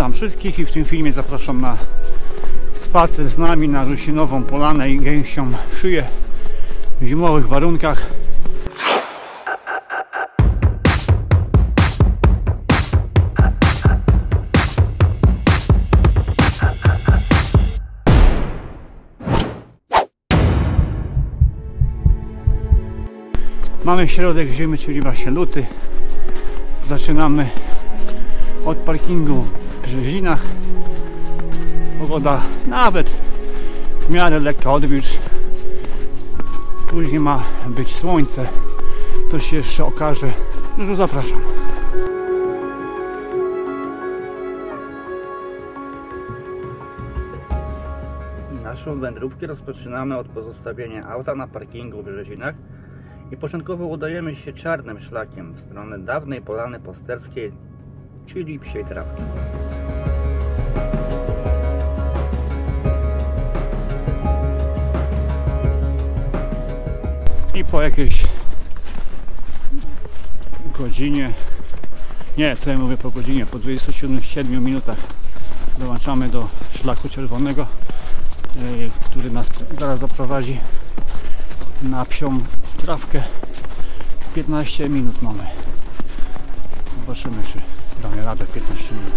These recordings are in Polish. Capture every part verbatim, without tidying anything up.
Witam wszystkich i w tym filmie zapraszam na spacer z nami na Rusinową Polanę i Gęsią Szyję w zimowych warunkach. Mamy środek zimy, czyli właśnie luty. Zaczynamy od parkingu w Brzezinach. Pogoda nawet w miarę lekka odwilż. Później ma być słońce. To się jeszcze okaże. No, zapraszam. Naszą wędrówkę rozpoczynamy od pozostawienia auta na parkingu w Brzezinach i początkowo udajemy się czarnym szlakiem w stronę dawnej Polany Posterskiej, czyli Psiej Trawki. I po jakiejś godzinie, nie, co ja mówię po godzinie, po dwudziestu siedmiu minutach dołączamy do szlaku czerwonego, który nas zaraz zaprowadzi na Psią Trawkę. piętnaście minut mamy. Zobaczymy, czy damy radę piętnaście minut.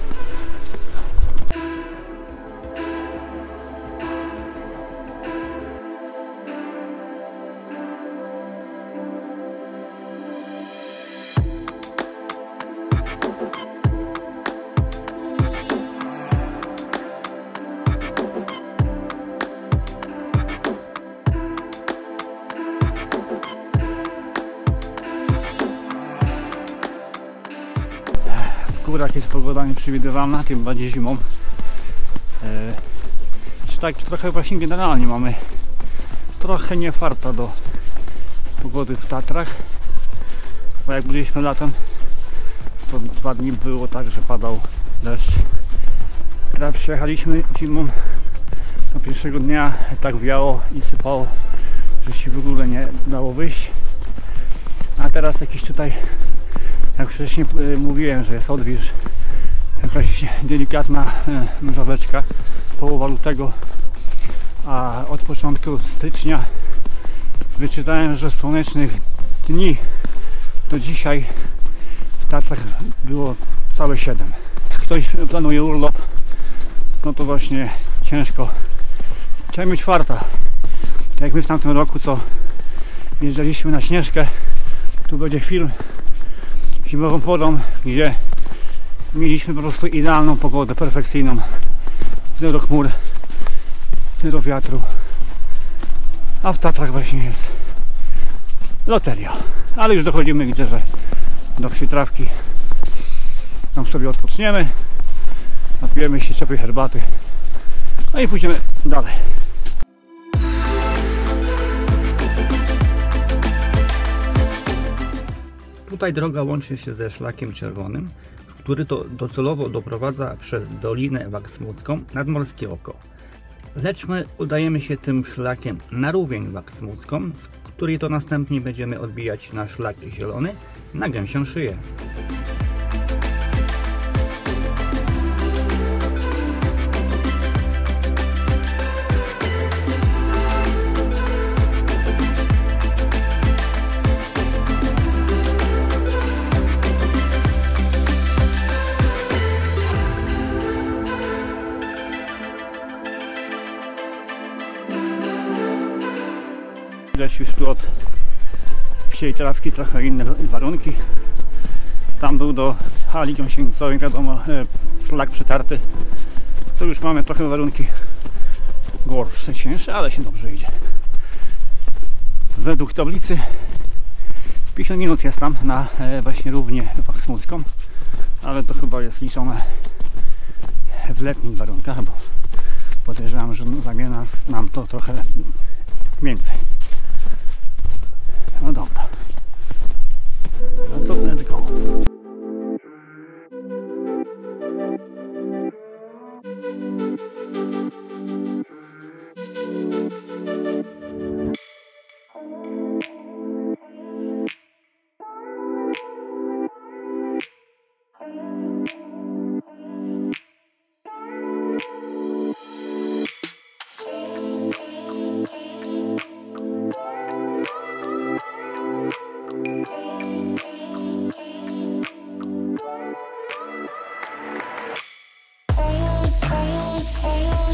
W górach jest pogoda nieprzewidywana, tym bardziej zimą. E, czy tak trochę właśnie generalnie mamy trochę nie farta do pogody w Tatrach, bo jak byliśmy latem, to dwa dni było tak, że padał deszcz. Teraz przyjechaliśmy zimą, do pierwszego dnia tak wiało i sypało, że się w ogóle nie dało wyjść. A teraz jakiś tutaj, jak wcześniej mówiłem, że jest odwilż, jakaś delikatna mrzaweczka, połowa lutego, a od początku stycznia wyczytałem, że słonecznych dni do dzisiaj w Tatrach było całe siedem. Jak ktoś planuje urlop, no to właśnie ciężko. Trzeba mieć farta. Tak jak my w tamtym roku, co jeżdżaliśmy na Śnieżkę, tu będzie film zimową porą, gdzie mieliśmy po prostu idealną pogodę, perfekcyjną. Zero chmur, zero wiatru. A w Tatrach właśnie jest loteria. Ale już dochodzimy, widzę, że do Psiej Trawki. Tam sobie odpoczniemy, napijemy się ciepłej herbaty, no i pójdziemy dalej. Tutaj droga łączy się ze Szlakiem Czerwonym, który to docelowo doprowadza przez Dolinę Waksmucką nad Morskie Oko. Lecz my udajemy się tym szlakiem na Rówień Waksmucką, z której to następnie będziemy odbijać na Szlak Zielony na Gęsią Szyję. Widać już tu od Psiej Trawki trochę inne warunki. Tam był do hali gąsienicowej, wiadomo, szlak przetarty. To już mamy trochę warunki gorsze, cięższe, ale się dobrze idzie. Według tablicy pięćdziesiąt minut jest tam na właśnie Równię Waksmucką, ale to chyba jest liczone w letnich warunkach, bo podejrzewam, że zajmie nas nam to trochę więcej. No dobra, no to let's go.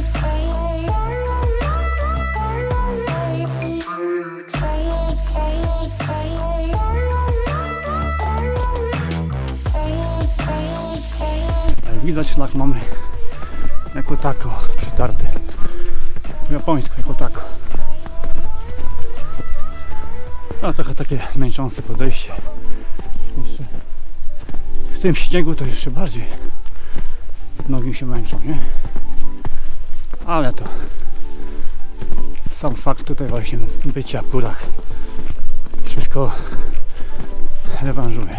Widać, szlak mamy jako tako przytarty. Po japońsku jako tako. No trochę takie męczące podejście. Jeszcze w tym śniegu to jeszcze bardziej nogi się męczą, nie? Ale to sam fakt tutaj właśnie bycia w górach wszystko rewanżuje.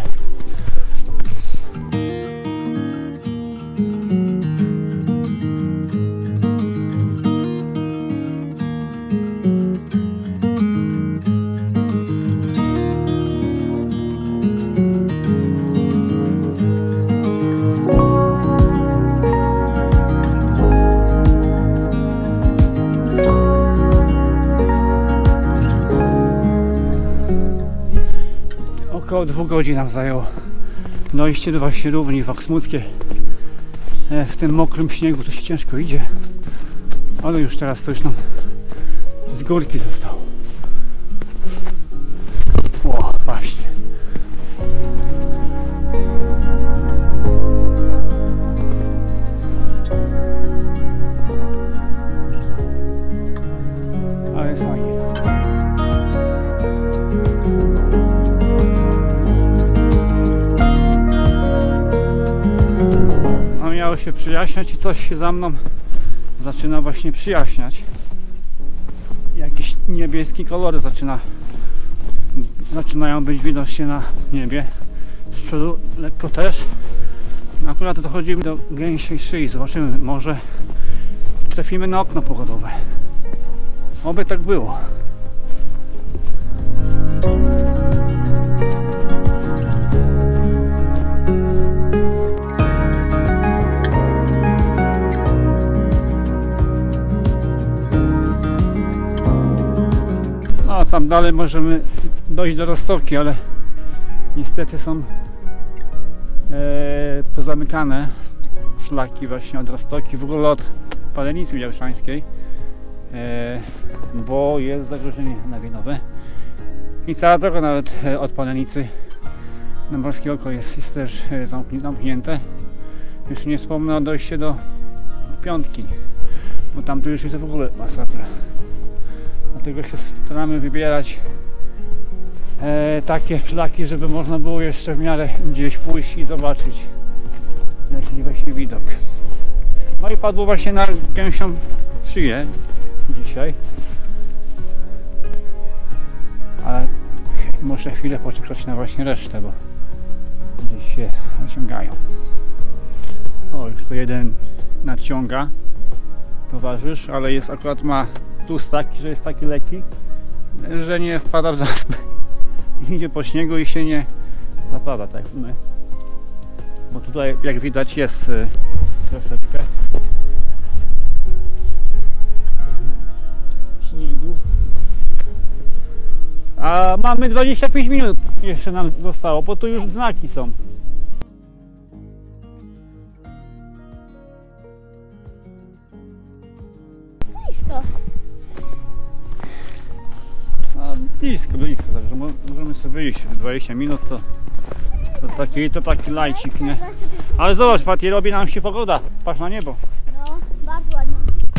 Około dwóch godzin nam zajęło dojście do właśnie równi Waksmuckie. W tym mokrym śniegu to się ciężko idzie, ale już teraz to już nam z górki zostało. O, właśnie. Ale fajnie. Miało się przyjaśniać i coś się za mną zaczyna właśnie przyjaśniać. Jakieś niebieskie kolory zaczyna, zaczynają być widoczne na niebie. Z przodu lekko też. Akurat dochodzimy do gęsiej szyi. Zobaczymy, może trafimy na okno pogodowe. Oby tak było. No, tam dalej możemy dojść do Roztoki, ale niestety są e, pozamykane szlaki właśnie od Roztoki, w ogóle od Palenicy Białyszańskiej, e, bo jest zagrożenie lawinowe i cała droga nawet od Palenicy na Morskie Oko jest, jest też zamknięte. Już nie wspomnę o dojście do Piątki, bo tam to już jest w ogóle masakra. Dlatego się staramy wybierać e, takie szlaki, żeby można było jeszcze w miarę gdzieś pójść i zobaczyć jakiś właśnie widok. No i padło właśnie na gęsią szyję dzisiaj. Ale muszę chwilę poczekać na właśnie resztę, bo gdzieś się naciągają. O, już to jeden nadciąga towarzysz, ale jest akurat ma plus taki, że jest taki lekki, że nie wpada w zaspy. Idzie po śniegu i się nie zapada, tak jak my. Bo tutaj, jak widać, jest y, troszeczkę śniegu. A mamy dwadzieścia pięć minut jeszcze nam zostało, bo tu już znaki są. Blisko. A blisko, blisko, także możemy sobie wyjść w dwadzieścia minut, to, to taki, to taki lajcik, nie? Ale zobacz, Pati, robi nam się pogoda, patrz na niebo. No, bardzo ładnie.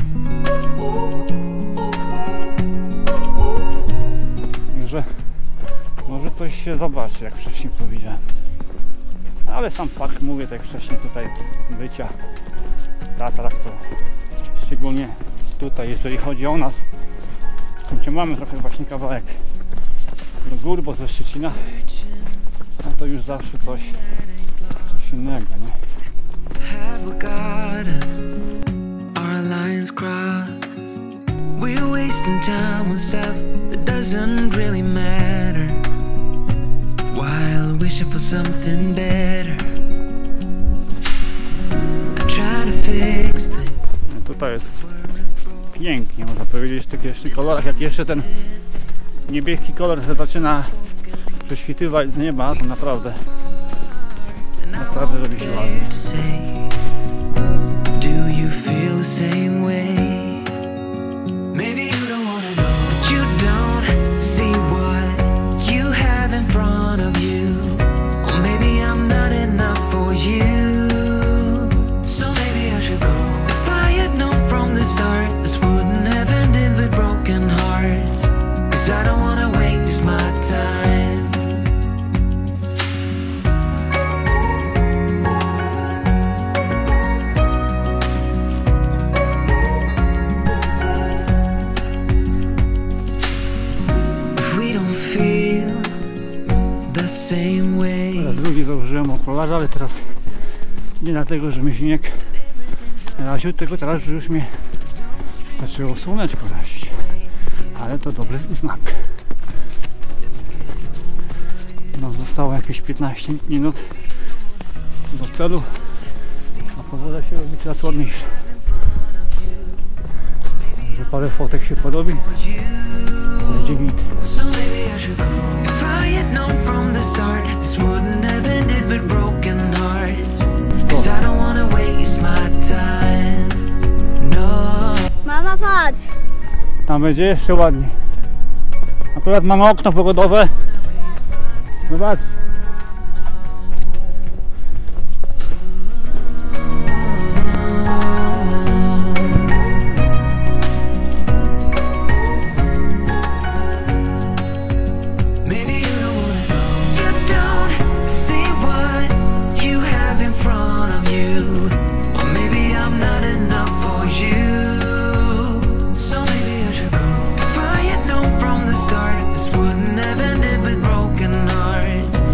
Także może coś się zobaczy, jak wcześniej powiedziałem. Ale sam fakt, mówię tak wcześniej, tutaj bycia w Tatrach, to szczególnie tutaj, jeżeli chodzi o nas, gdzie mamy trochę właśnie kawałek do gór, bo ze Szczecina, no to już zawsze coś, coś innego, nie? We're wasting time on stuff that doesn't really matter, while wishing for something better. I try to fix things. Tutaj jest pięknie, można powiedzieć, w tych jeszcze kolorach, jak jeszcze ten niebieski kolor zaczyna prześwitywać z nieba, to naprawdę naprawdę robi się ładnie. Do you feel the same way? the start, this wouldn't have ended with broken hearts. Cause I don't wanna waste my time. If we don't feel the same way. Teraz drugi założyłem okularze, ale teraz nie dlatego, że mi śnieg raził, tylko teraz już mnie zaczęło słoneczko razić. Ale to dobry znak. No, zostało jakieś piętnaście minut do celu, a pogoda się robi coraz ładniejsza. Że parę fotek się podobi. Będzie git. So maybe I should go. If I had known from the start, this wouldn't have ended with broken hearts. Cause I don't wanna waste my time. No. Mama, patrz. Tam będzie jeszcze ładniej. Akurat mamy okno pogodowe. Zobacz. Maybe you don't wanna know. You don't see what you have in front of you. Or maybe I'm not enough for you. So maybe I should go. If I had known from the start, this wouldn't have ended with broken hearts.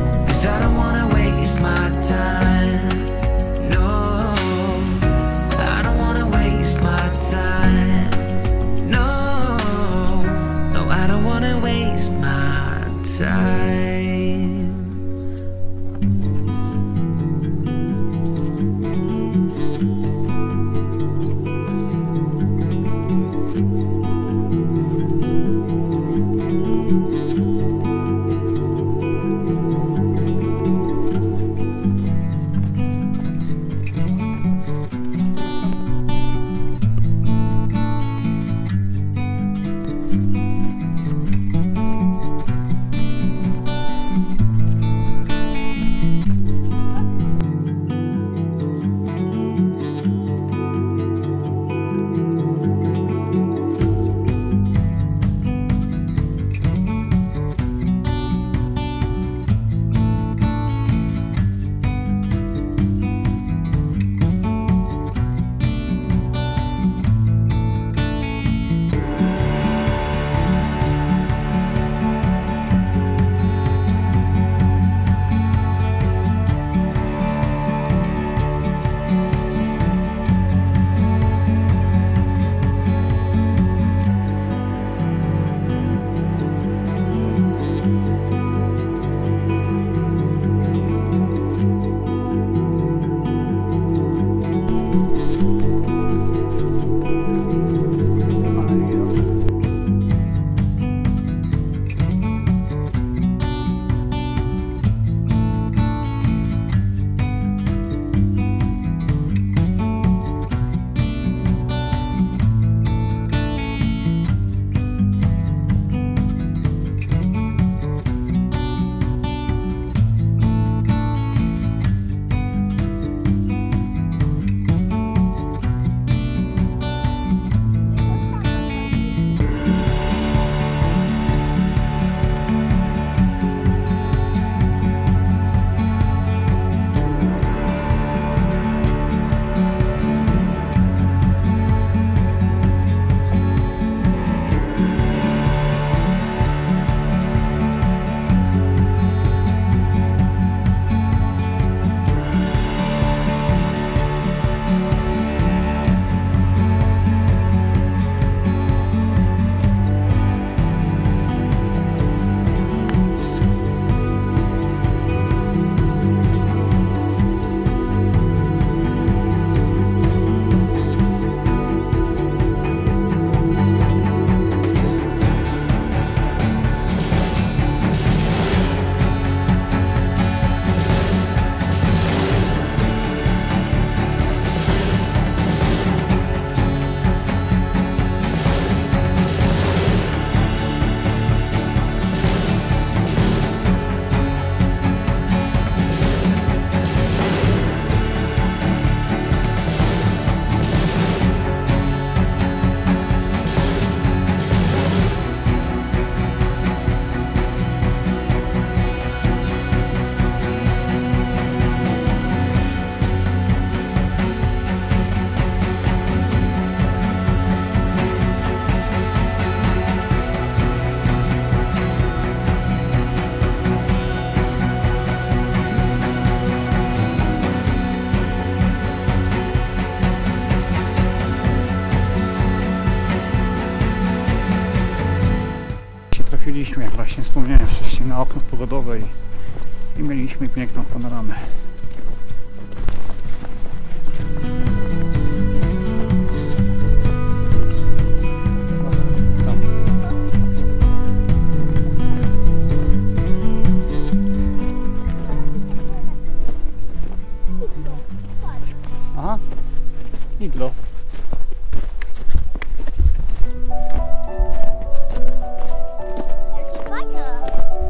wspomniałem wcześniej, na okno pogodowe i, i mieliśmy piękną panoramę. Aha, iglo. Jakie fajne.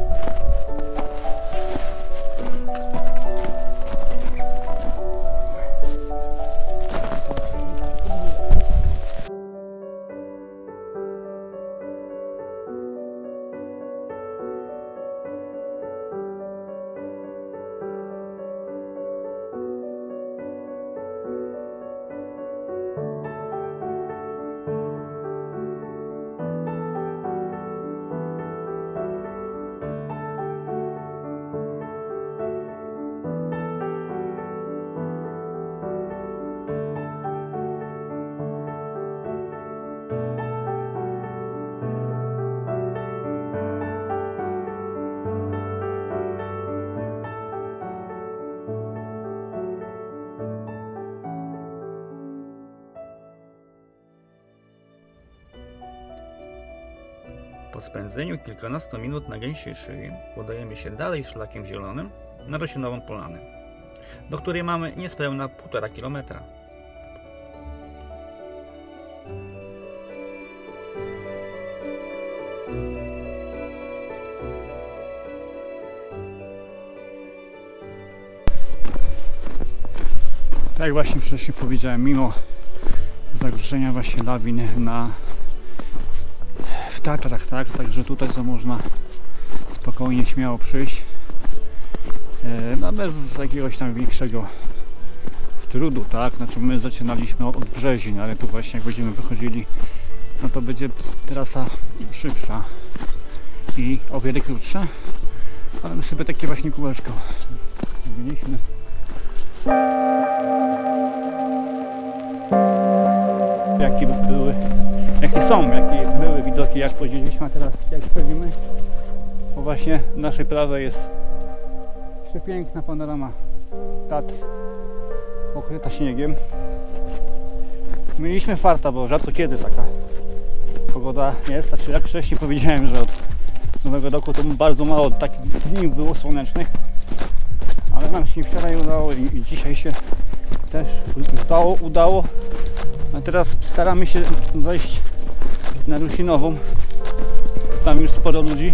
Po spędzeniu kilkunastu minut na Gęsiej Szyi udajemy się dalej szlakiem zielonym na Roślinową Polanę, do której mamy niespełna półtora kilometra. Tak jak właśnie wcześniej powiedziałem, mimo zagrożenia właśnie lawin na w Tatrach, tak, także tutaj to można spokojnie, śmiało przyjść, e, no bez jakiegoś tam większego trudu, tak, znaczy my zaczynaliśmy od Brzezin, ale tu właśnie jak będziemy wychodzili, no to będzie trasa szybsza i o wiele krótsza, ale my sobie takie właśnie kółeczko zrobiliśmy. Jakie były, jakie są, jakie były widoki, jak powiedzieliśmy, a teraz jak wchodzimy, bo właśnie w naszej prawej jest przepiękna panorama Tatr pokryta śniegiem. Mieliśmy farta, bo rzadko kiedy taka pogoda jest, znaczy jak wcześniej powiedziałem, że od Nowego Roku to bardzo mało takich dni było słonecznych, ale nam się wczoraj udało i, i dzisiaj się też udało, udało. A teraz staramy się zejść na Rusinową. Tam już sporo ludzi.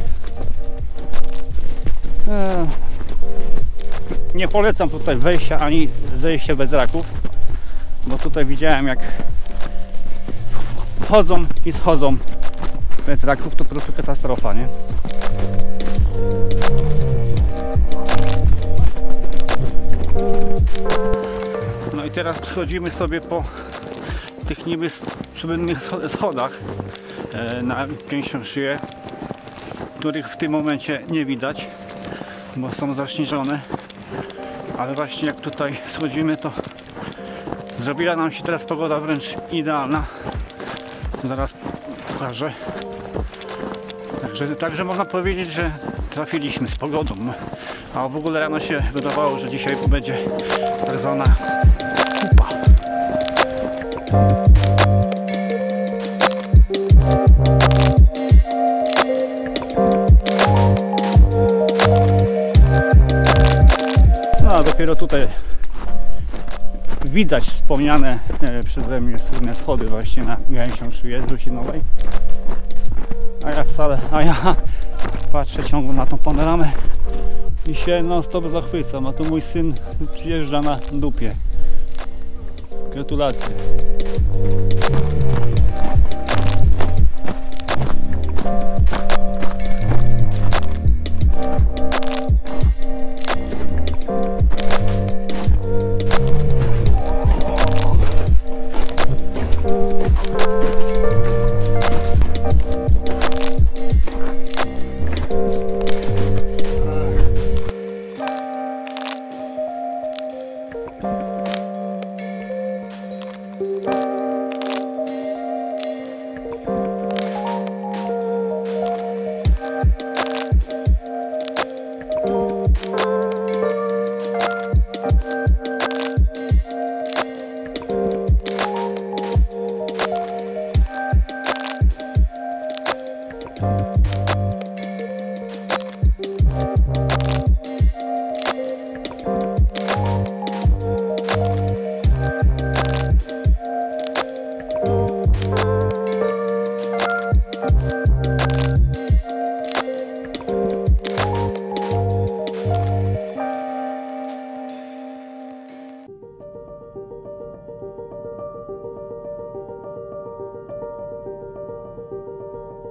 Eee, nie polecam tutaj wejścia ani zejścia bez raków, bo tutaj widziałem, jak wchodzą i schodzą bez raków, to po prostu katastrofa, nie? No i teraz schodzimy sobie po tych niby przybędnych schodach e, na Gęsią Szyję, których w tym momencie nie widać, bo są zaśnieżone, ale właśnie jak tutaj schodzimy, to zrobiła nam się teraz pogoda wręcz idealna. Zaraz pokażę. Także, także można powiedzieć, że trafiliśmy z pogodą, a w ogóle rano się wydawało, że dzisiaj będzie tak zwana kupa. No a dopiero tutaj widać wspomniane e, przeze mnie słynne schody właśnie na Gęsią Szyję z Rusinowej. A ja wcale, a ja patrzę ciągle na tą panoramę i się non stop zachwycam, a tu mój syn zjeżdża na dupie. Gratulacje.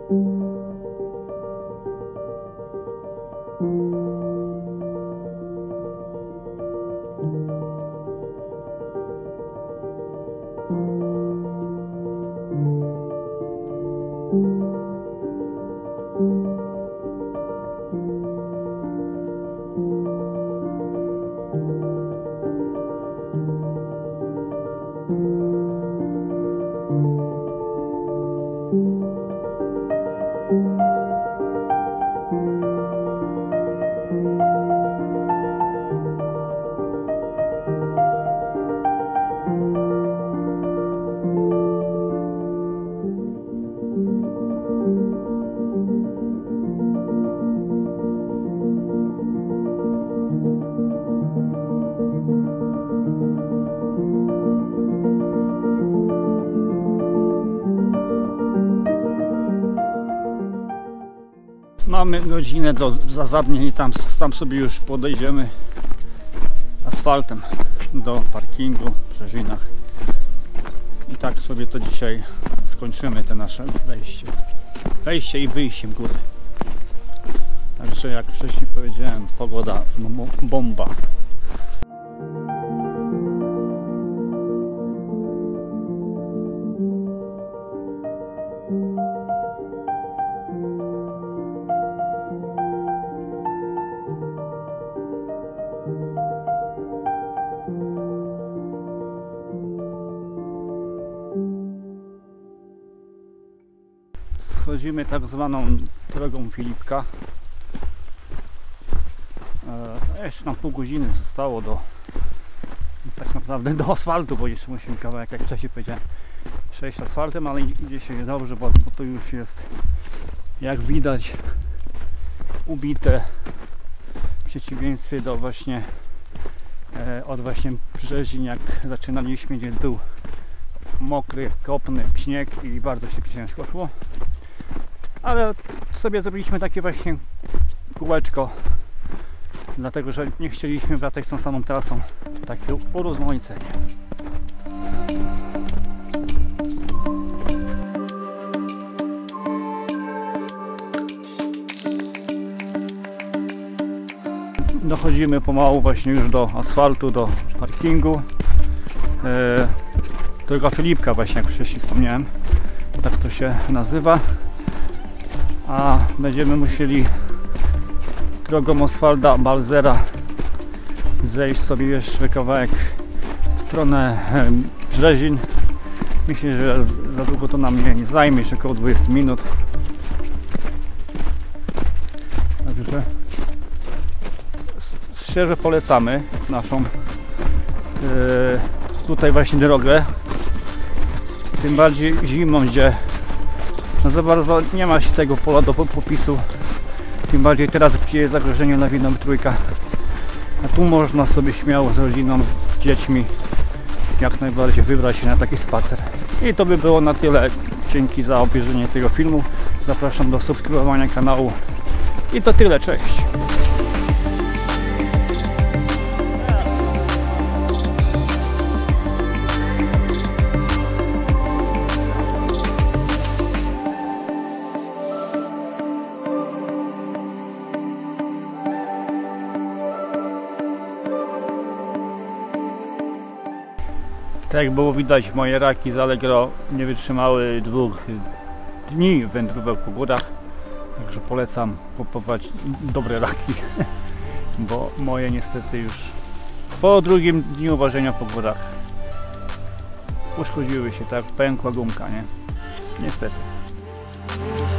Mamy godzinę do Zazadnia i tam, tam sobie już podejdziemy asfaltem do parkingu w Brzezinach. I tak sobie to dzisiaj skończymy, te nasze wejście. Wejście i wyjście w górę. Także jak wcześniej powiedziałem, pogoda bomba. Schodzimy tak zwaną drogą Filipka. E, jeszcze nam pół godziny zostało do tak naprawdę do asfaltu, bo jeszcze musimy kawałek, jak wcześniej powiedziałem, przejść asfaltem, ale idzie się dobrze, bo, bo to już jest, jak widać, ubite, w przeciwieństwie do właśnie e, od właśnie Brzezin, jak zaczynaliśmy, gdzie był mokry, kopny śnieg i bardzo się ciężko szło. Ale sobie zrobiliśmy takie właśnie kółeczko, dlatego że nie chcieliśmy wracać tą samą trasą. Takie urozmaicenie. Dochodzimy pomału właśnie już do asfaltu, do parkingu. E, droga Filipka właśnie, jak wcześniej wspomniałem, tak to się nazywa. A będziemy musieli drogą Oswalda Balzera zejść sobie jeszcze kawałek w stronę Brzezin. Myślę, że za długo to nam nie, nie zajmie, jeszcze około dwudziestu minut. Także szczerze polecamy naszą yy, tutaj właśnie drogę. Tym bardziej zimą, gdzie no za bardzo nie ma się tego pola do popisu. Tym bardziej teraz, gdzie jest zagrożenie lawiną trójka. A tu można sobie śmiało z rodziną, z dziećmi jak najbardziej wybrać się na taki spacer. I to by było na tyle. Dzięki za obejrzenie tego filmu. Zapraszam do subskrybowania kanału. I to tyle. Cześć! Tak jak było widać, moje raki z Allegro nie wytrzymały dwóch dni wędrówek po górach, także polecam kupować dobre raki, bo moje niestety już po drugim dniu ważenia po górach uszkodziły się, tak pękła gumka, nie? Niestety.